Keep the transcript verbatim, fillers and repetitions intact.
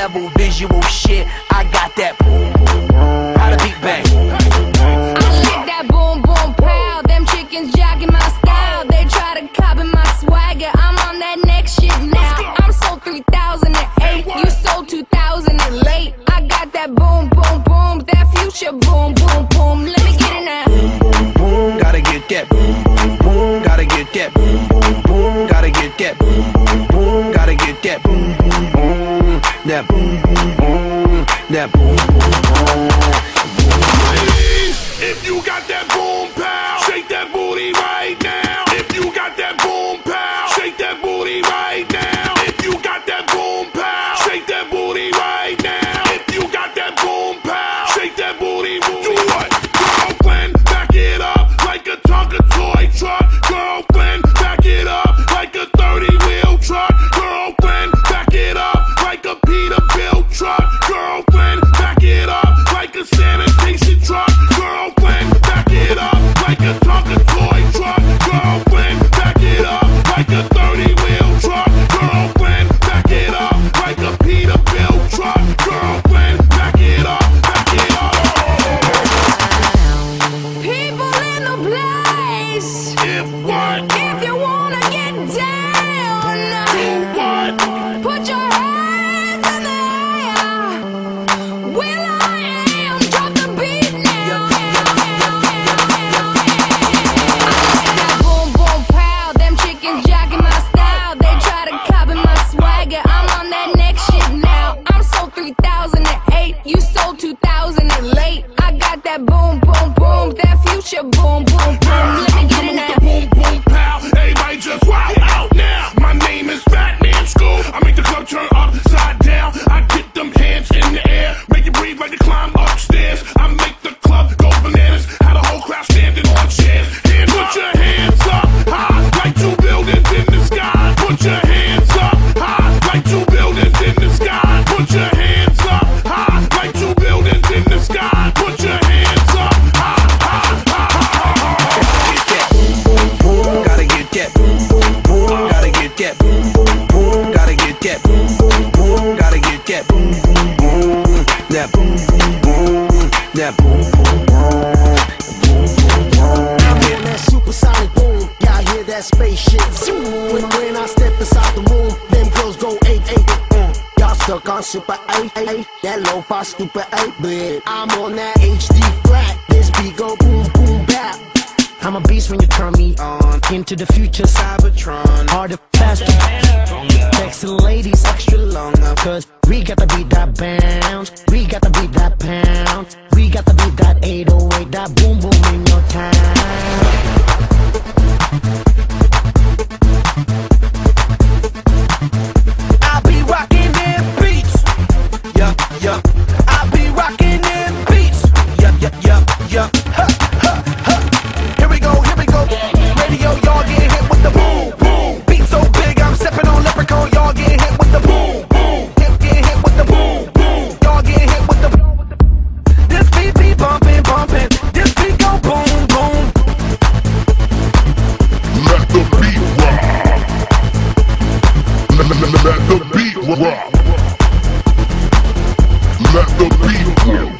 level visual shit. I got that boom, boom, boom. How the beat bang? I stick that boom, boom, pow. Them chickens jacking my style. They try to copy my swagger. I'm on that next shit now. I'm sold three thousand eight. You sold two thousand late. I got that boom, boom, boom. That future boom, boom, boom. Let me get it now. Boom, boom, boom. Gotta get that boom, boom, boom. Gotta get that boom, boom, boom. Gotta get that boom, boom, boom. Gotta get that boom, boom, boom. That boom, boom, boom. That boom, boom, boom. If you got that boom pow, shake that booty right now. If you got that boom pow, shake that booty right now. If you got that boom pow, shake that booty right now. If you got that boom pow, shake that booty. Do what? Girlfriend, back it up like a Tonka toy truck. Girlfriend, back it up like a thirty wheel truck. Girlfriend, back it up like a Peterbilt truck. Girlfriend, back it up like a sanitation truck. Girlfriend, back it up like a Tonka toy truck. Girlfriend, back it up like a thirty wheel truck. Girlfriend, back it up like a Peterbilt truck. Girlfriend, back it up, back it up. People in the place. If what? If you wanna get down, Do what? put your hands in the air. Will I am, drop the beat now. That boom, boom, pow. Them chickens jacking my style. They try to copy my swagger. I'm on that next shit now. I'm sold three thousand eight. You sold two thousand late. I got that boom, boom, boom. That future boom, boom, boom. Let me get it now. Boom, boom, pow. Everybody just wow out now. My name is Batman School. I make the club turn upside down. I get them hands in the air, make it breathe like they climb upstairs. I make the club go bananas. Have the whole crowd standing on chairs. Hands, put your hands up high like two buildings in the sky. Put your hands up high like two buildings in the sky. Put your hands up high like two buildings in the sky. Put your hands up high, high, high, high. Gotta get that boom, boom, boom. Gotta get that boom, boom, boom. Gotta get that boom, boom, boom. Gotta get that boom, boom, boom. That boom, boom, boom. That boom, boom, boom. I'm on that supersonic boom, y'all hear that spaceship zoom. When, when I step inside the room, them girls go eight eight. Mm. Y'all stuck on super eight eight, that lo-fi stupid eight bit. I'm on that H D flat, this beat go boom boom bap. I'm a beast when you turn me on. Into the future, Cybertron. Harder, faster, sexy ladies, extra longer. Cause we got to beat that bounce, we got to beat that pound, we got to beat that eight oh eight, that boom boom in your town. I be rocking them beats, yeah, yeah. I be rocking them beats, yeah, yeah, yeah, yeah. Ha, ha, ha. Here we go, here we go. Radio, y'all get hit with the boom, boom. Beat so big, I'm stepping on leprechaun. Y'all get hit with the boom, boom. Hip get hit with the boom, boom. Y'all get hit with the. This beat be bumping, bumping. This beat go boom, boom. Let the beat rock. Let, let, let the beat rock. Let the beat rock.